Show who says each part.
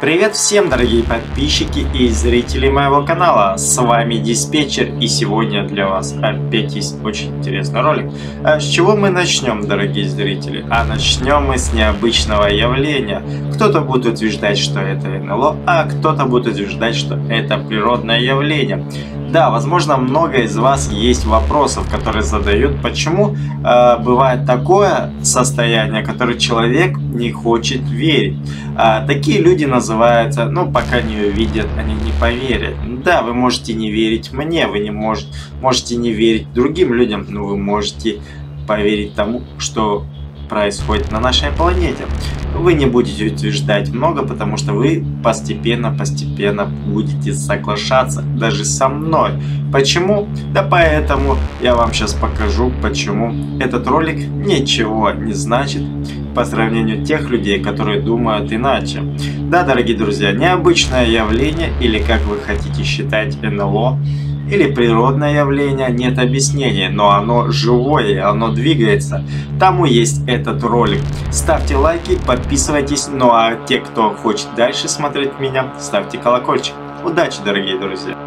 Speaker 1: Привет всем, дорогие подписчики и зрители моего канала, с вами Диспетчер, и сегодня для вас опять есть очень интересный ролик. С чего мы начнем, дорогие зрители? Начнем мы с необычного явления. Кто-то будет утверждать, что это НЛО, а кто-то будет утверждать, что это природное явление. Да, возможно, много из вас есть вопросов, которые задают, почему бывает такое состояние, которое человек не хочет верить. Такие люди называются, пока не увидят, они не поверят. Да, вы можете не верить мне, вы можете не верить другим людям, но вы можете поверить тому, что происходит на нашей планете. Вы не будете утверждать много, потому что вы постепенно будете соглашаться даже со мной. Почему? Да поэтому я вам сейчас покажу, почему этот ролик ничего не значит по сравнению тех людей, которые думают иначе. Да, дорогие друзья, необычное явление, или как вы хотите считать, НЛО, или природное явление, нет объяснения, но оно живое, оно двигается. Тому есть этот ролик. Ставьте лайки, подписывайтесь, ну а те, кто хочет дальше смотреть меня, ставьте колокольчик. Удачи, дорогие друзья!